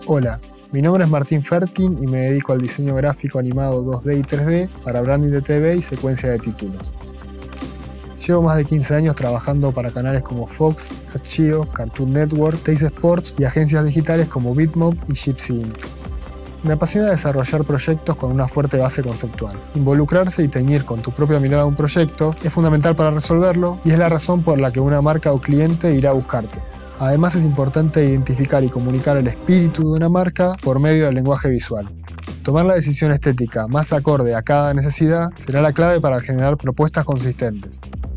Hola, mi nombre es Martín Ferkin y me dedico al diseño gráfico animado 2D y 3D para branding de TV y secuencia de títulos. Llevo más de 15 años trabajando para canales como Fox, Hachio, Cartoon Network, Teis Sports y agencias digitales como Bitmob y Gypsy Inc. Me apasiona desarrollar proyectos con una fuerte base conceptual. Involucrarse y teñir con tu propia mirada un proyecto es fundamental para resolverlo y es la razón por la que una marca o cliente irá a buscarte. Además, es importante identificar y comunicar el espíritu de una marca por medio del lenguaje visual. Tomar la decisión estética más acorde a cada necesidad será la clave para generar propuestas consistentes.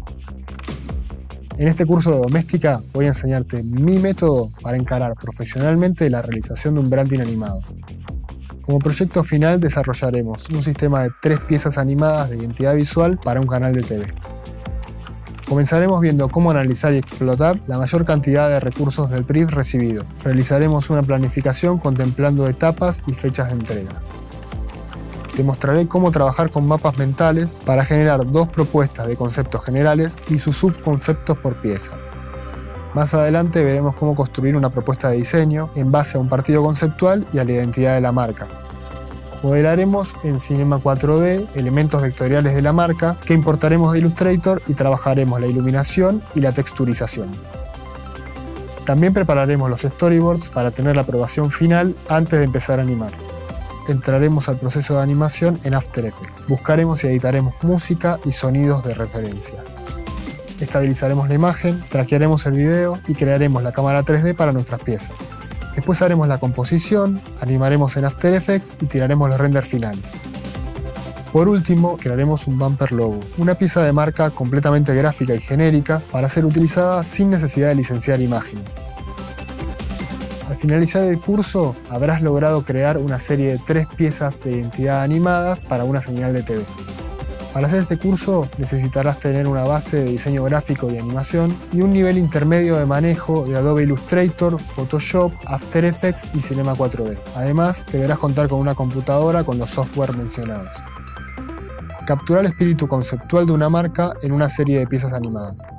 En este curso de doméstica voy a enseñarte mi método para encarar profesionalmente la realización de un branding animado. Como proyecto final desarrollaremos un sistema de 3 piezas animadas de identidad visual para un canal de TV. Comenzaremos viendo cómo analizar y explotar la mayor cantidad de recursos del brief recibido. Realizaremos una planificación contemplando etapas y fechas de entrega. Te mostraré cómo trabajar con mapas mentales para generar 2 propuestas de conceptos generales y sus subconceptos por pieza. Más adelante veremos cómo construir una propuesta de diseño en base a un partido conceptual y a la identidad de la marca. Modelaremos en Cinema 4D elementos vectoriales de la marca que importaremos de Illustrator y trabajaremos la iluminación y la texturización. También prepararemos los storyboards para tener la aprobación final antes de empezar a animar. Entraremos al proceso de animación en After Effects. Buscaremos y editaremos música y sonidos de referencia. Estabilizaremos la imagen, traquearemos el video y crearemos la cámara 3D para nuestras piezas. Después haremos la composición, animaremos en After Effects y tiraremos los renders finales. Por último, crearemos un bumper logo, una pieza de marca completamente gráfica y genérica para ser utilizada sin necesidad de licenciar imágenes. Al finalizar el curso, habrás logrado crear una serie de 3 piezas de identidad animadas para una señal de TV. Para hacer este curso necesitarás tener una base de diseño gráfico y animación y un nivel intermedio de manejo de Adobe Illustrator, Photoshop, After Effects y Cinema 4D. Además, deberás contar con una computadora con los software mencionados. Captura el espíritu conceptual de una marca en una serie de piezas animadas.